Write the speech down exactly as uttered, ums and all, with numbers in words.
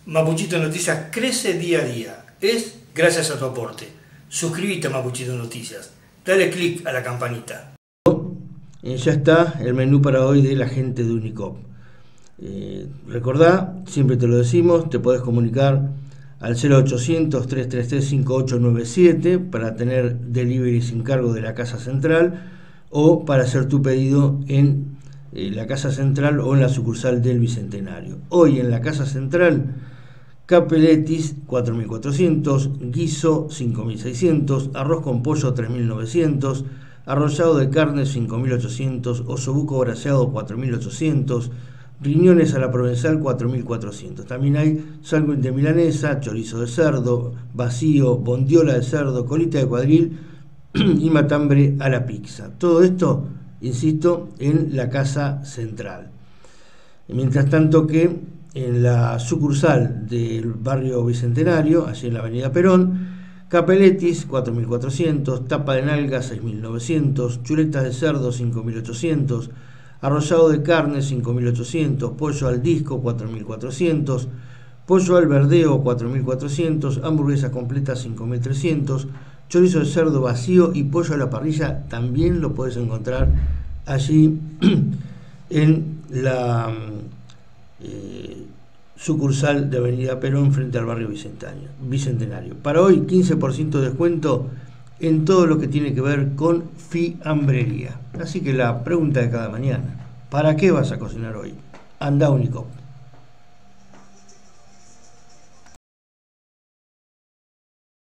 Mapuchito Noticias crece día a día. Es gracias a tu aporte. Suscríbete a Mapuchito Noticias. Dale click a la campanita. Eh, ya está el menú para hoy de la gente de Unicop. Eh, recordá, siempre te lo decimos, te podés comunicar al cero ochocientos, tres tres tres, cinco ocho nueve siete para tener delivery sin cargo de la Casa Central o para hacer tu pedido en eh, la Casa Central o en la sucursal del Bicentenario. Hoy en la Casa Central, capeletis cuatro mil cuatrocientos, guiso cinco mil seiscientos, arroz con pollo tres mil novecientos, arrollado de carne cinco mil ochocientos, osobuco braseado cuatro mil ochocientos, riñones a la provenzal cuatro mil cuatrocientos. También hay sándwich de milanesa, chorizo de cerdo, vacío, bondiola de cerdo, colita de cuadril y matambre a la pizza. Todo esto, insisto, en la Casa Central. Mientras tanto que en la sucursal del barrio Bicentenario, allí en la avenida Perón, capeletis cuatro mil cuatrocientos, tapa de nalga seis mil novecientos, chuletas de cerdo cinco mil ochocientos, arrollado de carne cinco mil ochocientos, pollo al disco cuatro mil cuatrocientos, pollo al verdeo cuatro mil cuatrocientos, hamburguesa completa cinco mil trescientos, chorizo de cerdo vacío y pollo a la parrilla también lo puedes encontrar allí en la eh, sucursal de avenida Perón frente al barrio Bicentenario. Para hoy quince por ciento de descuento en todo lo que tiene que ver con fiambrería. Así que la pregunta de cada mañana: ¿para qué vas a cocinar hoy? Anda a Unicop.